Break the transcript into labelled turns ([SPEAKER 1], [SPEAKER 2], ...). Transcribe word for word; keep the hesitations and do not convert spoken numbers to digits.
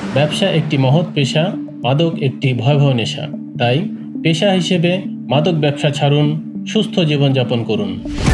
[SPEAKER 1] ব্যবসা একটি মহৎ পেশা, মাদক একটি ভয়াবহ নেশা। তাই পেশা হিসেবে মাদক ব্যবসা ছাড়ুন, সুস্থ জীবনযাপন করুন।